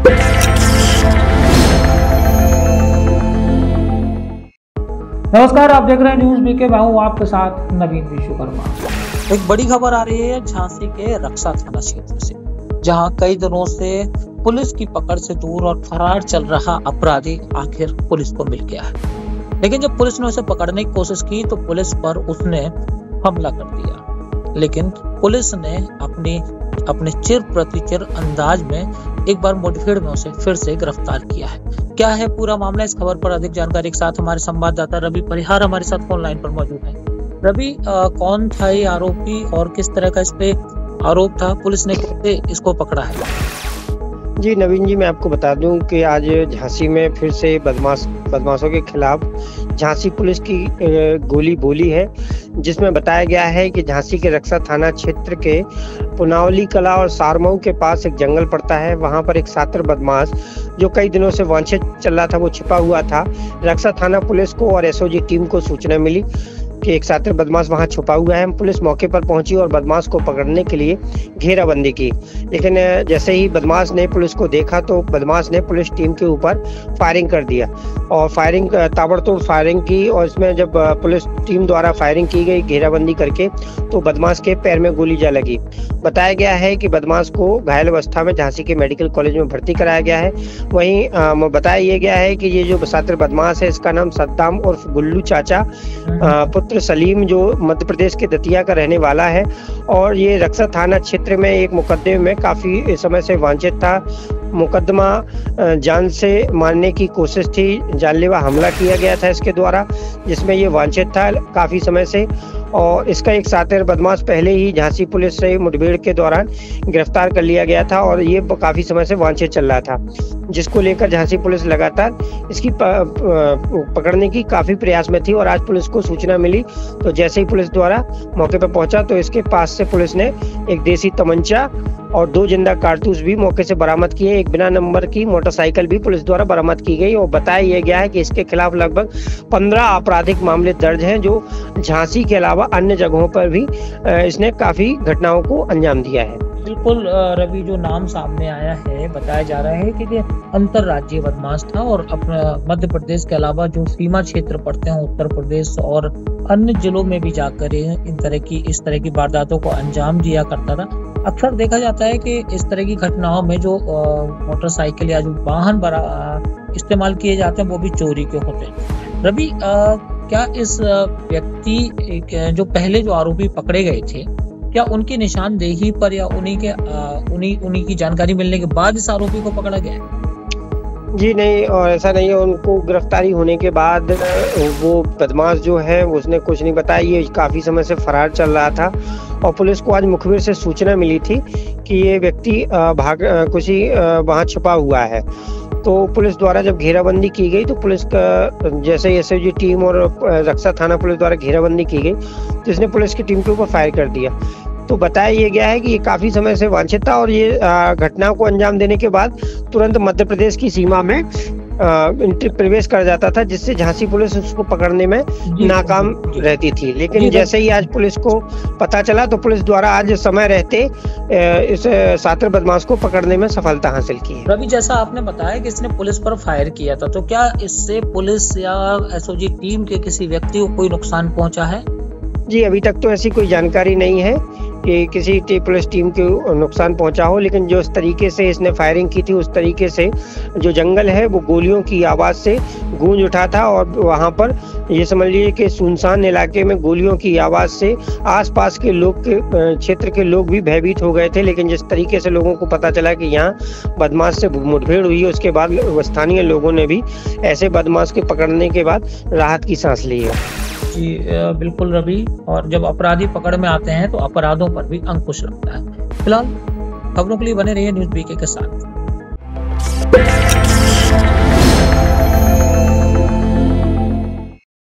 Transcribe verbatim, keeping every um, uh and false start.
नमस्कार, आप देख रहे हैं न्यूज बीके। मैं हूं आपके साथ नवीन विश्वकर्मा। एक बड़ी खबर आ रही है झांसी के रक्षा थाना क्षेत्र से, जहां कई दिनों से पुलिस की पकड़ से दूर और फरार चल रहा अपराधी आखिर पुलिस को मिल गया है। लेकिन जब पुलिस ने उसे पकड़ने की कोशिश की तो पुलिस पर उसने हमला कर दिया। लेकिन पुलिस ने अपनी अपने चिर प्रतिचिर अंदाज में एक बार मुठभेड़ में उसे फिर से गिरफ्तार किया है। क्या है पूरा मामला, इस खबर पर अधिक जानकारी के साथ हमारे संवाददाता रवि परिहार हमारे साथ फोन लाइन पर मौजूद है। रवि, कौन था ये आरोपी और किस तरह का इस पे आरोप था, पुलिस ने कैसे इसको पकड़ा है? जी नवीन जी, मैं आपको बता दूं कि आज झांसी में फिर से बदमाश बदमाशों के खिलाफ झांसी पुलिस की गोली बोली है, जिसमें बताया गया है कि झांसी के रक्षा थाना क्षेत्र के पुनावली कला और सारमऊ के पास एक जंगल पड़ता है। वहां पर एक सातर बदमाश जो कई दिनों से वांछित चल रहा था, वो छिपा हुआ था। रक्षा थाना पुलिस को और एसओजी टीम को सूचना मिली कि एक सातर बदमाश वहां छुपा हुआ है। पुलिस मौके पर पहुंची और बदमाश को पकड़ने के लिए घेराबंदी की। लेकिन जैसे ही बदमाश ने पुलिस को देखा तो बदमाश ने पुलिस टीम के ऊपर फायरिंग कर दिया और फायरिंग ताबड़तोड़ फायरिंग की। और इसमें जब पुलिस टीम द्वारा फायरिंग की गई घेराबंदी करके, तो बदमाश के पैर में गोली जा लगी। बताया गया है कि बदमाश को घायल अवस्था में झांसी के मेडिकल कॉलेज में भर्ती कराया गया है। वहीं बताया गया है कि ये जो सातर बदमाश है, इसका नाम सद्दाम उर्फ गुल्लू चाचा पुत्र सलीम, जो मध्य प्रदेश के दतिया का रहने वाला है। और ये रक्षा थाना क्षेत्र में एक मुकदमे में काफी समय से वांछित था। मुकदमा जान से मारने की कोशिश थी, जानलेवा हमला किया गया था इसके द्वारा, जिसमें ये वांछित था काफी समय से। और इसका एक सातर बदमाश पहले ही झांसी पुलिस से मुठभेड़ के दौरान गिरफ्तार कर लिया गया था और ये काफी समय से वांछित चल रहा था, जिसको लेकर झांसी पुलिस लगातार इसकी पकड़ने की काफी प्रयास में थी। और आज पुलिस को सूचना मिली तो जैसे ही पुलिस द्वारा मौके पर पहुंचा तो इसके पास से पुलिस ने एक देसी तमंचा और दो जिंदा कारतूस भी मौके से बरामद किए। एक बिना नंबर की मोटरसाइकिल भी पुलिस द्वारा बरामद की गई और बताया गया है कि इसके खिलाफ लगभग पंद्रह आपराधिक मामले दर्ज हैं, जो झांसी के अलावा अन्य जगहों पर भी इसने काफी घटनाओं को अंजाम दिया है। बिल्कुल रवि, जो नाम सामने आया है, बताया जा रहा है कि ये अंतरराज्यीय बदमाश था और अपने मध्य प्रदेश के अलावा जो सीमा क्षेत्र पड़ते हैं उत्तर प्रदेश और अन्य जिलों में भी जाकर इन तरह की इस तरह की वारदातों को अंजाम दिया करता था। अक्सर देखा जाता है कि इस तरह की घटनाओं में जो मोटरसाइकिल या जो वाहन बड़ा इस्तेमाल किए जाते हैं वो भी चोरी के होते हैं। रवि, क्या इस व्यक्ति जो पहले जो आरोपी पकड़े गए थे, क्या उनकी निशानदेही पर या उन्हीं के उन्हीं उन्हीं की जानकारी मिलने के बाद इस आरोपी को पकड़ा गया है? जी नहीं, और ऐसा नहीं है। उनको गिरफ्तारी होने के बाद वो बदमाश जो है उसने कुछ नहीं बताया। ये काफी समय से फरार चल रहा था और पुलिस को आज मुखबिर से सूचना मिली थी कि ये व्यक्ति भाग कुछ ही वहां छुपा हुआ है। तो पुलिस द्वारा जब घेराबंदी की गई तो पुलिस का जैसे ही एसओजी टीम और रक्षा थाना पुलिस द्वारा घेराबंदी की गई तो इसने पुलिस की टीम के ऊपर फायर कर दिया। तो बताया ये गया है कि ये काफी समय से वांछित था और ये घटना को अंजाम देने के बाद तुरंत मध्य प्रदेश की सीमा में प्रवेश कर जाता था, जिससे झांसी पुलिस उसको पकड़ने में नाकाम रहती थी। लेकिन जैसे ही आज पुलिस को पता चला तो पुलिस द्वारा आज समय रहते इस सातर बदमाश को पकड़ने में सफलता हासिल की। रवि, जैसा आपने बताया कि इसने पुलिस पर फायर किया था, तो क्या इससे पुलिस या एसओजी टीम के किसी व्यक्ति को कोई नुकसान पहुंचा है? जी अभी तक तो ऐसी कोई जानकारी नहीं है कि किसी पुलिस टीम को नुकसान पहुंचा हो। लेकिन जो इस तरीके से इसने फायरिंग की थी, उस तरीके से जो जंगल है वो गोलियों की आवाज से गूंज उठा था और वहां पर ये समझ लीजिए कि सुनसान इलाके में गोलियों की आवाज से आसपास के लोग के क्षेत्र के लोग भी भयभीत हो गए थे। लेकिन जिस तरीके से लोगों को पता चला कि यहाँ बदमाश से मुठभेड़ हुई है, उसके बाद स्थानीय लोगों ने भी ऐसे बदमाश के पकड़ने के बाद राहत की सांस ली है। जी बिल्कुल रवि, और जब अपराधी पकड़ में आते हैं तो अपराधों पर भी अंकुश लगता है। फिलहाल खबरों के लिए बने रहिए न्यूज बीके के साथ।